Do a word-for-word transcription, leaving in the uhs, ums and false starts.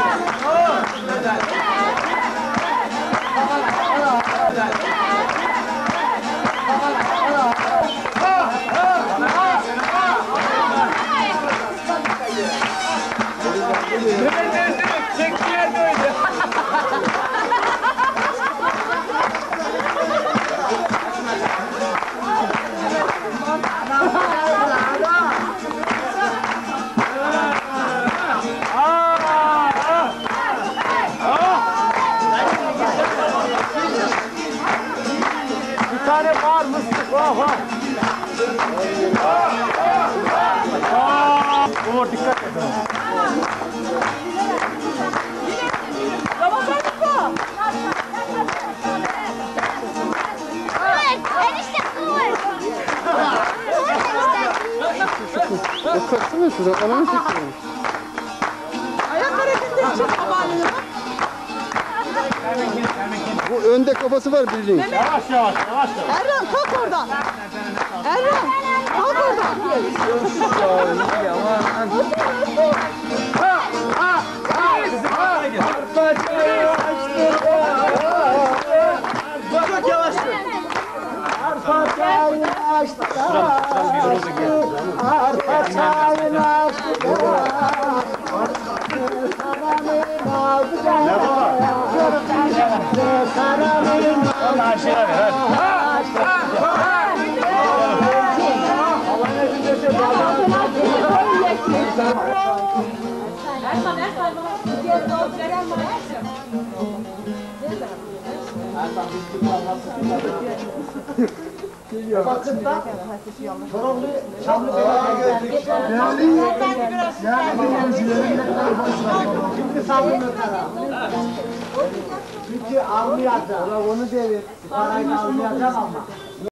Bir tane var mıstık, oh oh. Umur dikkat et. Ramazan mı? Evet, enişte kıvır. Baksana şurada, anamı çekiyormuş. Ayak hareketleri çok havalı. Bu önde kafası var birliğin. Yavaş yavaş, yavaş yavaş. Erhan kalk oradan. Erhan kalk oradan. Ha ha ha. Arpacayı çok yavaş. Arpacayı açtı. Arpacayı açtı. Allah'a şey ver. Erhan Erhan diğer doldur Erhan var. Bakırda Çorumlu Çamlı Bey'e geldik. Şimdi saldırmıyor sana. Çünkü almayacak. Onu devir. Parayı almayacak ama.